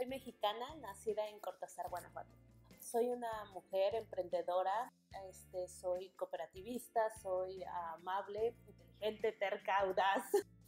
Soy mexicana, nacida en Cortázar, Guanajuato. Soy una mujer emprendedora, soy cooperativista, soy amable, inteligente, terca, audaz.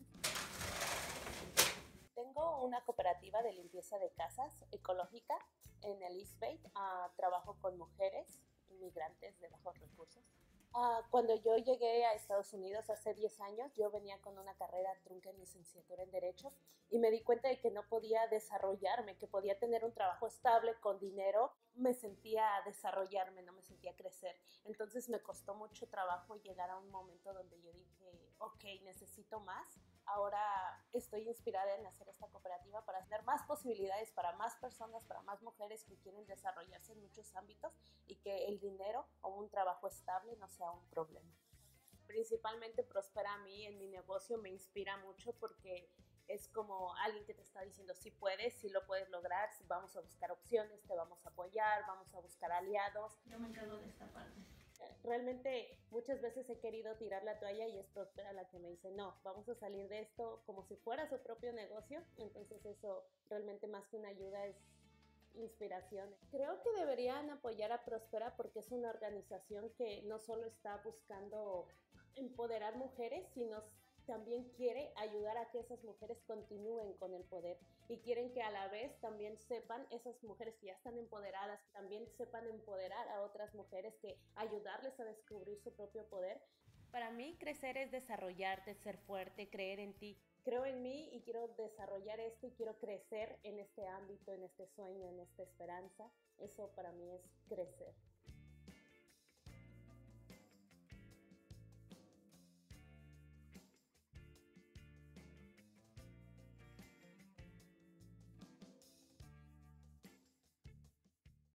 Tengo una cooperativa de limpieza de casas ecológica en el East Bay. Trabajo con mujeres inmigrantes de bajos recursos. Cuando yo llegué a Estados Unidos hace 10 años, yo venía con una carrera trunca en licenciatura en Derecho y me di cuenta de que no podía desarrollarme, que podía tener un trabajo estable con dinero. Me sentía desarrollarme, no me sentía crecer. Entonces me costó mucho trabajo llegar a un momento donde yo dije, ok, necesito más. Ahora estoy inspirada en hacer esta cooperativa para tener más posibilidades para más personas, para más mujeres que quieren desarrollarse en muchos ámbitos y que el dinero o un trabajo estable no sea un problema. Principalmente Prospera a mí en mi negocio me inspira mucho porque es como alguien que te está diciendo si puedes, si lo puedes lograr, si vamos a buscar opciones, te vamos a apoyar, vamos a buscar aliados. Yo me encargo de esta parte. Realmente muchas veces he querido tirar la toalla y es Prospera la que me dice no, vamos a salir de esto como si fuera su propio negocio. Entonces eso realmente más que una ayuda es inspiración. Creo que deberían apoyar a Prospera porque es una organización que no solo está buscando empoderar mujeres, sino también quiere ayudar a que esas mujeres continúen con el poder y quieren que a la vez también sepan esas mujeres que ya están empoderadas, también sepan empoderar a otras mujeres, que ayudarles a descubrir su propio poder. Para mí crecer es desarrollarte, ser fuerte, creer en ti. Creo en mí y quiero desarrollar esto y quiero crecer en este ámbito, en este sueño, en esta esperanza. Eso para mí es crecer.